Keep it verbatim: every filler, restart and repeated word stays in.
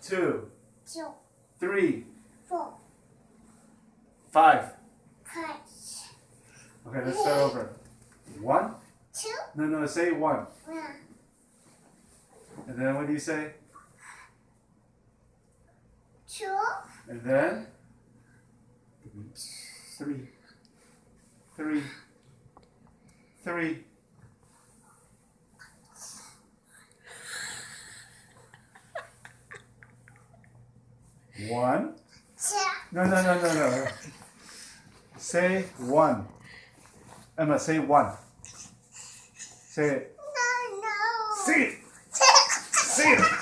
two, two, three, four, five. five, Okay, let's start over. One. two, No, no, say one. one, And then what do you say? two, And then three, three, three. One. two, No, no, no, no, no. Say one. Emma, say one. Say it. no, no. Say it. Say it.